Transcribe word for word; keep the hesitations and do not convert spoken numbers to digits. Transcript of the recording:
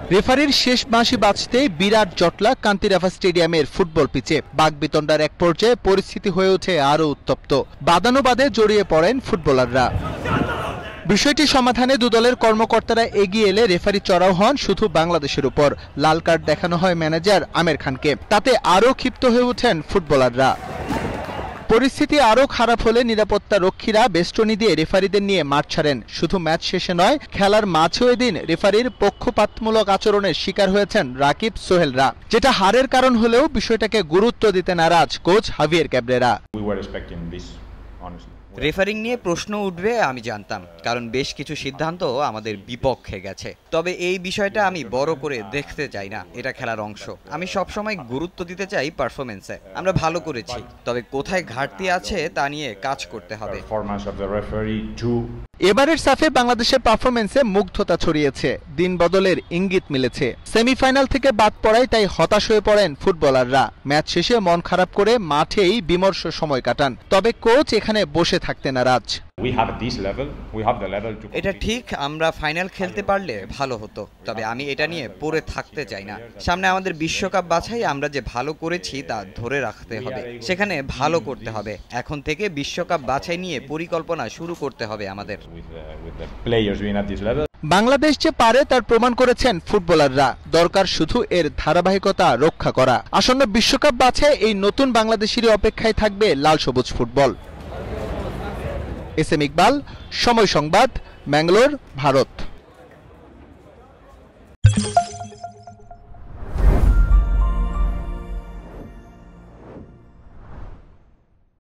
রেফারির শেষ বাঁশি বাজতেই বিরাট জটলা কান্তিরাফা স্টেডিয়ামের ফুটবল পিচে। বাগবিতণ্ডার এক পর্যায়ে পরিস্থিতি হয়ে ওঠে আরও উত্তপ্ত। বাদানুবাদে জড়িয়ে পড়েন ফুটবলাররা। বিষয়টি সমাধানে দুদলের কর্মকর্তারা এগিয়ে এলে রেফারি চড়াও হন শুধু বাংলাদেশের উপর। লাল কার্ড দেখানো হয় ম্যানেজার আমির খানকে। তাতে আরও ক্ষিপ্ত হয়ে ওঠেন ফুটবলাররা। পরিস্থিতি আরও খারাপ হলে নিরাপত্তা রক্ষীরা বেষ্টনী দিয়ে রেফারিদের নিয়ে মাঠ ছাড়েন। শুধু ম্যাচ শেষে নয়, খেলার মাঝেও এদিন রেফারির পক্ষপাতমূলক আচরণের শিকার হয়েছেন রাকিব সোহেলরা, যেটা হারের কারণ হলেও বিষয়টাকে গুরুত্ব দিতে নারাজ কোচ হাভিয়ের ক্যাব্রেরা। রেফারিং নিয়ে প্রশ্ন উঠবে আমি জানতাম, কারণ বেশ কিছু সিদ্ধান্ত আমাদের বিপক্ষে গেছে। তবে এই বিষয়টা আমি বড় করে দেখতে চাই না, এটা খেলার অংশ। আমি সবসময় গুরুত্ব দিতে চাই পারফরমেন্সে। আমরা ভালো করেছি, তবে কোথায় ঘাটতি আছে তা নিয়ে কাজ করতে হবে। এবারের সাফে বাংলাদেশের পারফরমেন্সে মুগ্ধতা ছড়িয়েছে, দিন বদলের ইঙ্গিত মিলেছে। সেমিফাইনাল থেকে বাদ পড়ায় তাই হতাশ হয়ে পড়েন ফুটবলাররা। ম্যাচ শেষে মন খারাপ করে মাঠেই বিমর্ষ সময় কাটান। তবে কোচ এখানে বসে থাকতে নারাজ। এটা ঠিক, আমরা ফাইনাল খেলতে পারলে ভালো হতো, তবে আমি এটা নিয়ে পড়ে থাকতে চাই না। সামনে আমাদের বিশ্বকাপ বাছাই, আমরা যে ভালো করেছি তা ধরে রাখতে হবে, সেখানে ভালো করতে হবে। এখন থেকে বিশ্বকাপ বাছাই নিয়ে পরিকল্পনা শুরু করতে হবে আমাদের। বাংলাদেশ যে পারে তার প্রমাণ করেছেন ফুটবলাররা। দরকার শুধু এর ধারাবাহিকতা রক্ষা করা। আসন্ন বিশ্বকাপ বাছাই এই নতুন বাংলাদেশেরই অপেক্ষায় থাকবে লাল সবুজ ফুটবল। এস এম ইকবাল, সময় সংবাদ, ম্যাঙ্গালোর, ভারত।